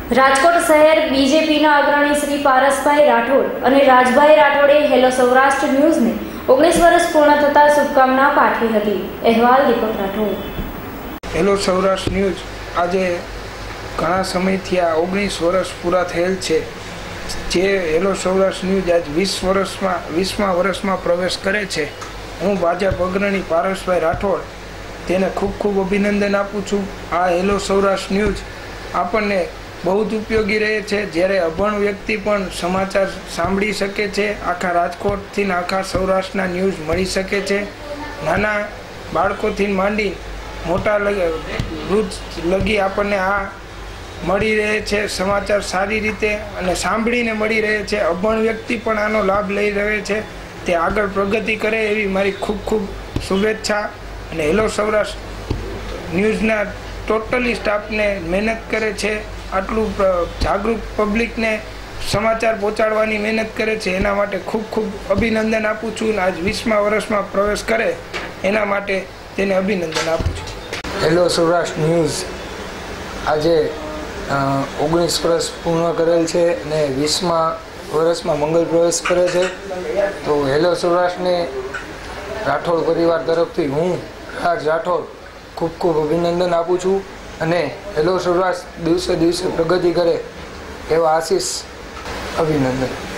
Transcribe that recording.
રાજકોટ શહેર બીજેપીના અગ્રણી શ્રી પારસભાઈ રાઠોડ અને રાજભાઈ રાઠોડે હેલો સૌરાષ્ટ્ર ન્યૂઝને 19 વર્ષ પૂર્ણ થતા શુભકામના પાઠવી હતી। અહેવાલ દીપક રાઠોડ। હેલો સૌરાષ્ટ્ર ન્યૂઝ આજે ઘણા સમયથી આ 19 વર્ષ પૂરા થયેલ છે, જે હેલો સૌરાષ્ટ્ર ન્યૂઝ આજ 20મા વર્ષમાં પ્રવેશ કરે છે। હું ભાજપ અગ્રણી પારસભાઈ રાઠોડ તેને ખૂબ ખૂબ અભિનંદન આપું છું। આ હેલો સૌરાષ્ટ્ર ન્યૂઝ આપણને બહુ જ ઉપયોગી રહે છે, જ્યારે અભણ વ્યક્તિ પણ સમાચાર સાંભળી શકે છે। આખા રાજકોટથી આખા સૌરાષ્ટ્રના ન્યૂઝ મળી શકે છે। નાના બાળકોથી માંડી મોટા વૃદ્ધ લગી આપણને આ મળી રહે છે। સમાચાર સારી રીતે અને સાંભળીને મળી રહે છે। અભણ વ્યક્તિ પણ આનો લાભ લઈ રહે છે, તે આગળ પ્રગતિ કરે એવી મારી ખૂબ ખૂબ શુભેચ્છા। અને હેલો સૌરાષ્ટ્ર ન્યૂઝના ટોટલી સ્ટાફને મહેનત કરે છે, આટલું જાગૃત પબ્લિકને સમાચાર પહોંચાડવાની મહેનત કરે છે, એના માટે ખૂબ ખૂબ અભિનંદન આપું છું। આજ 20મા વર્ષમાં પ્રવેશ કરે એના માટે તેને અભિનંદન આપું છું। હેલો સૌરાષ્ટ્ર ન્યૂઝ આજે 19 વર્ષ પૂર્ણ કરેલ છે અને 20મા વર્ષમાં મંગલ પ્રવેશ કરે છે। તો હેલો સૌરાષ્ટ્રને રાઠોડ પરિવાર તરફથી હું રાજ રાઠોડ ખૂબ ખૂબ અભિનંદન આપું છું અને હેલો સૌરાષ્ટ્ર દિવસે દિવસે પ્રગતિ કરે એવા આશીષ, અભિનંદન।